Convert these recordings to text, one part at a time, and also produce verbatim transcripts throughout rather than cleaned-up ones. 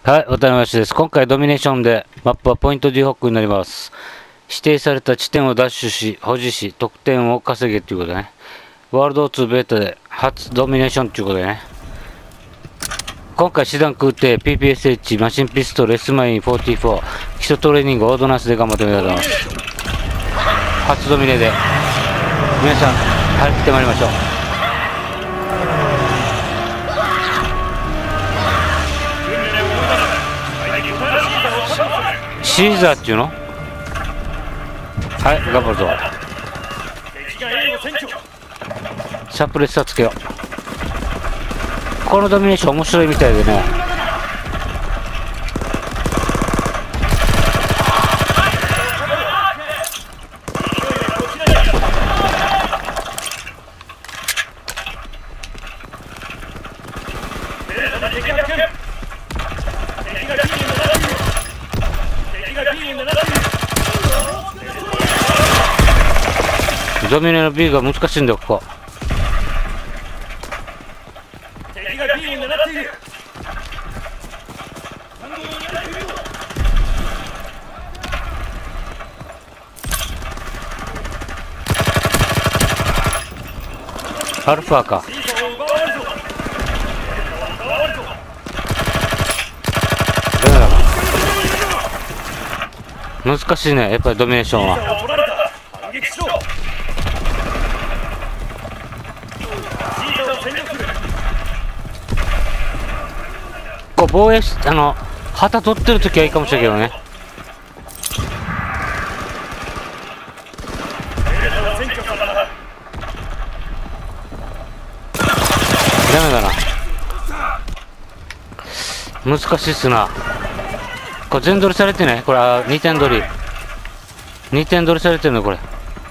はい、おたましです。今回ドミネーションでマップはポイント D ホックになります。指定された地点をダッシュし、保持し、得点を稼げっていうことでね。ワールドツーベータで初ドミネーションっていうことでね。今回師団空挺 ピーピーエスエイチ マシンピストル S マインよんじゅうよん基礎トレーニングオードナンスで頑張ってみたいと思います。初ドミネで皆さん張り切ってまいりましょう。シーザーっていうの？はい、頑張るぞ。サプレッサーつけよう。このドミネーション面白いみたいでね。ドミネの B が難しいんだよ、ここ。アルファか。難しいね、やっぱりドミネーションは。こう防衛し、あの旗取ってるときはいいかもしれないけどね。ダメだな、難しいっすな。これ全取りされてね、これはにてん取りにてん取りされてるのこれ。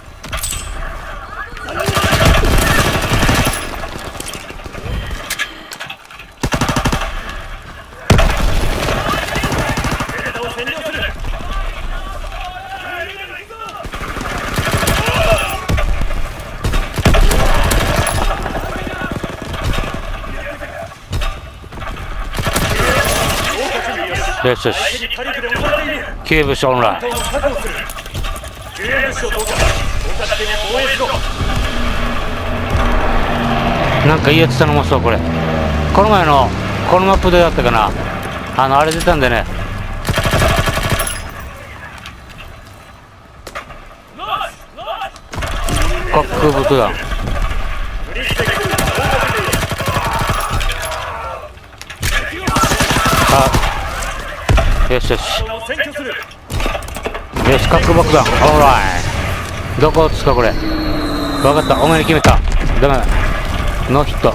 よしよし、救物資オンライン。なんかいいやつ頼もそう。これこの前のこのマップでだったかな、あのあれ出たんでね。滑空爆弾。あ、よしよしよし、核爆弾オーライ。どこを撃つかこれ。分かった、お前に決めた。ダメだ、ノーヒット。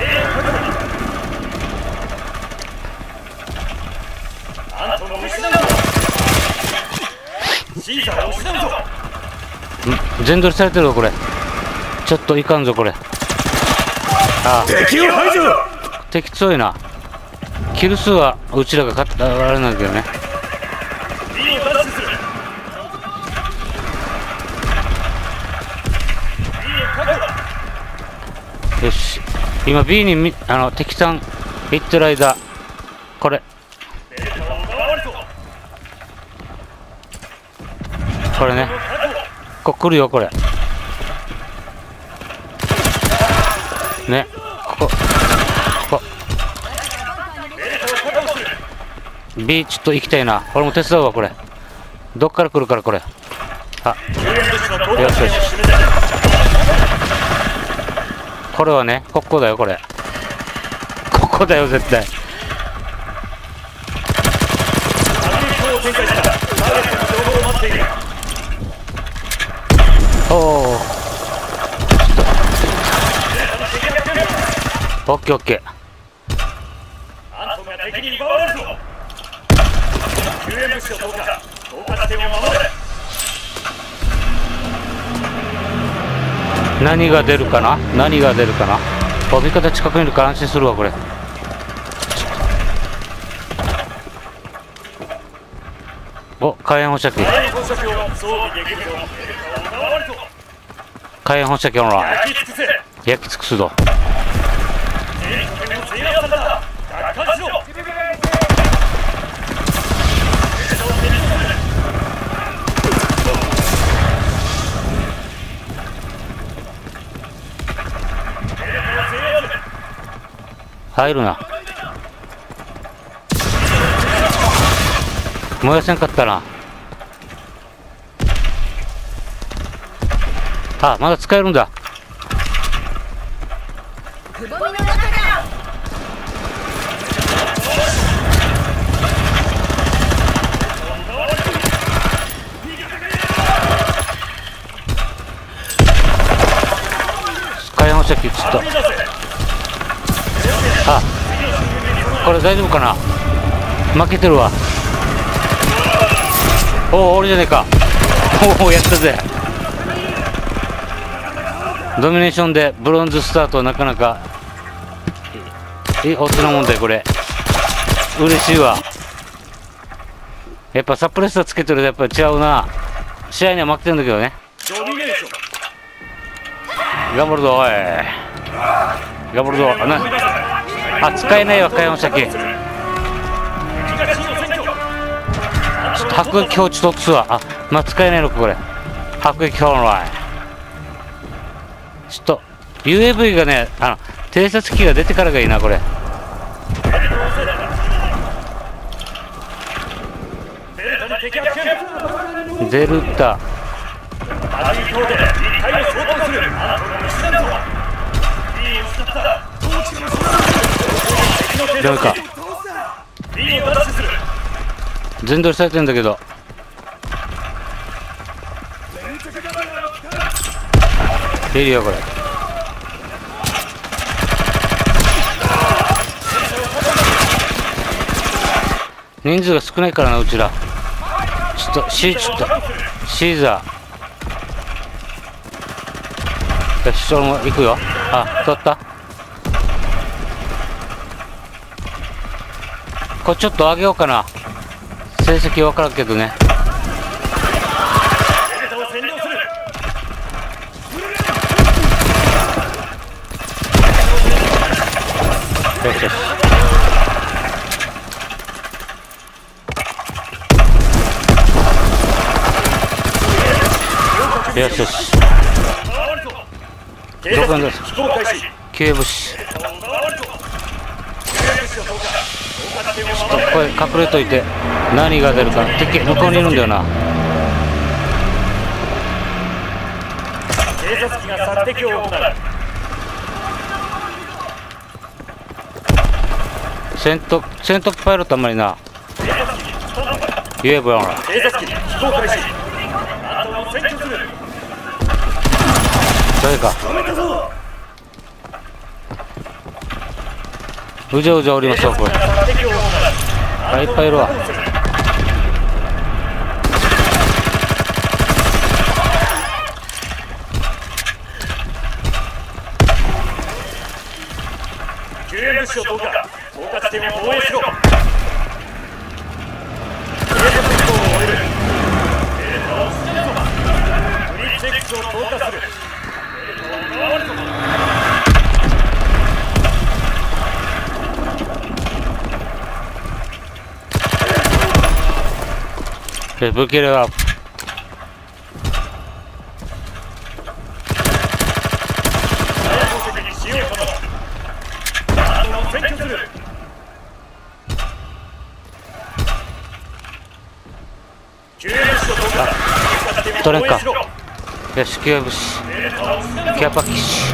ん、全取りされてるぞこれ。ちょっといかんぞこれ。ああ、敵を排除。敵強いな。キル数はうちらが勝ったあれなんだけどね。よし、今 B にみあの敵さん行ってる間、これこれね、ここ来るよこれね。ここここ B ちょっと行きたいな。俺も手伝うわこれ。どっから来るからこれ。あ、よしよし、これはね、ここだよこれ。ここだよ絶対。おお、オッケーオッケー。何が出るかな、何が出るかな。お、味方近くにいるから安心するわこれ。お、火炎放射器、火炎放射器オンライン。焼き尽くすぞ。 入るな。燃やせんかったな。あ、まだ使えるんだ。火炎放射器ちょっと。あ、これ大丈夫かな。負けてるわ。おお、俺じゃねえか。おお、やったぜ。ドミネーションでブロンズスタート、なかなかえおつなもんだよこれ。嬉しいわ。やっぱサプレッサーつけてるとやっぱり違うな。試合には負けてるんだけどね。頑張るぞおい、頑張るぞ。なあ、使えないわ火炎放射器。迫撃砲取つわ。あ、まあ使えないのかこれ。迫撃砲のラインちょっと ユーエーブイ がね、あの偵察機が出てからがいいなこれ。デルタダメか。全取りされてるんだけど。いるよこれ。人数が少ないからなうちら。ちょっとシーちょっとシーザー。よし、その行くよ。あ、取った。これちょっと上げようかな。成績分からんけどね。よしよし。よしよし。どこに出す。救援物資。ちょっとこれ隠れといて何が出るか。敵向こうにいるんだよな。 警察機が索敵を行う。 戦闘戦闘パイロットあんまりな。ユーエーブイやら。 警察機飛行開始。あとを占拠する。 誰か。うじゃうじゃおりますよこれ。あ、いっぱいいるわ。 救援物資を投下。投下地点を防衛しろ。警察飛行を終える。データを進めるぞ。ブリッジ X を投下する。データを奪われるぞ。 で武器レベルアップ。取れんか。よし、救援物資。ケアパッケージ。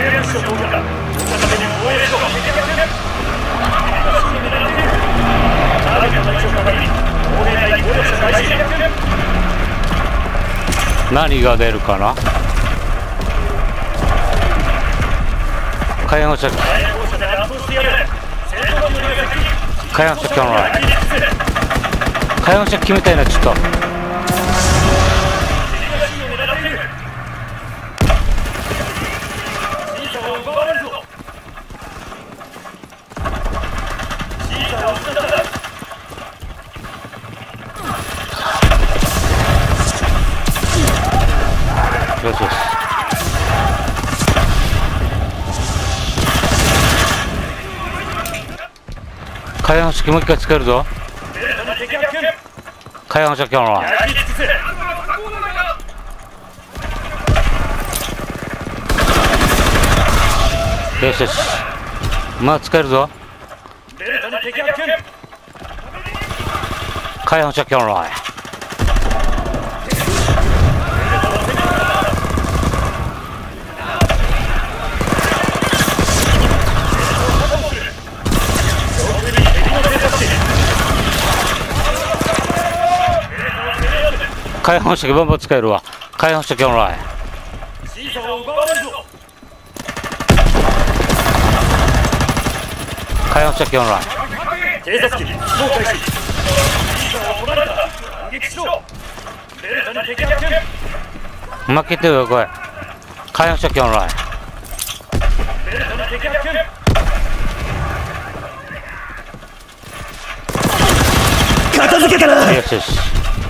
何が出るかな。火炎放射器。火炎放射器のライン。火炎放射器みたいなちょっと。よしよし。火炎放射器もう一回使えるぞ。火炎放射器のライン。よしよし。 まあ使えるぞ。 デルタに敵発見。 開放者キャンライ。開放者バンバン使えるわ。開放者キャンライ。 シーサを奪われるぞ。 開放者キャンライ。 偵察機飛行開始。シーサを取られた。反撃しろ。デルタに敵発見。 負けてるよこれ。開放者キャンライ。 デルタに敵発見。片付けたな。 よしよし。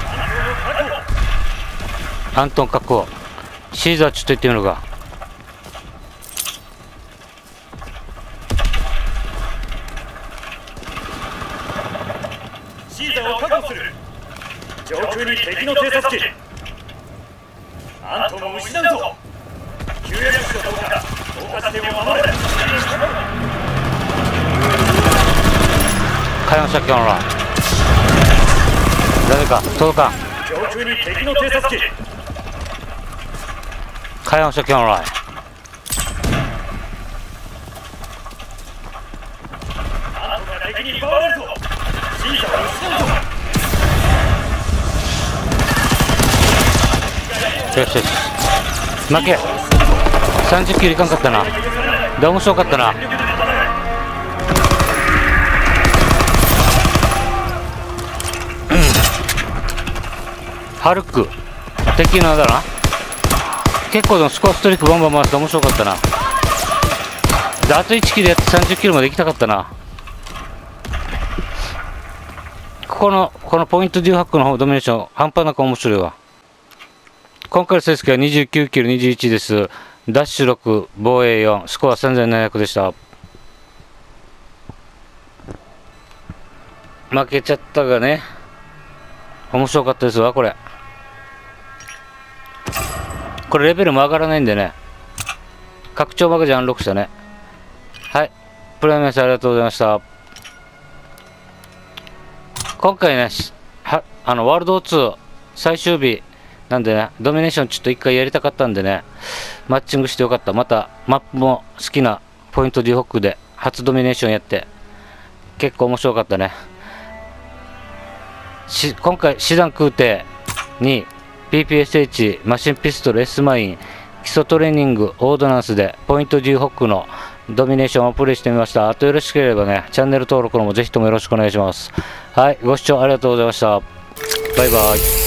アントン確保。シーザーちょっと行ってみるか。 シーザーを確保する。上空に敵の偵察機。アントンを失うぞ。救援物資を投下。投下地点を守れ。 開放者キャンライ。誰か届かん。 上空に敵の偵察機。 開放者キャンライ。 アントンが敵に奪われるぞ。シーザーを失うぞ。 よしよし。負け。さんじゅっキロいかんかったな。で面白かったな。ハルク敵のだな。結構でもスコアストリックバンバン回して面白かったな。であといちキロやってさんじゅっキロまで行きたかったな。ここのこのポイントデューハックの方ドミネーション半端なく面白いわ。今回の成績はにじゅうきゅうキロにじゅういちです。ダッシュろく防衛よんスコアさんぜんななひゃくでした。負けちゃったがね面白かったですわこれ。これレベルも上がらないんでね。拡張バグじゃアンロックしたね。はい。プレミアムありがとうございました。今回ね、はあのワールドツー最終日なんでね、ドミネーションちょっと一回やりたかったんでね、マッチングしてよかった。またマップも好きなポイントデューホックで初ドミネーションやって、結構面白かったね。し今回、師団空挺に ピーピーエスエイチ、マシンピストル、S マイン、基礎トレーニング、オードナンスでポイントデューホックのドミネーションをプレイしてみました。あとよろしければね、チャンネル登録のもぜひともよろしくお願いします。はい、ご視聴ありがとうございました。バイバイ。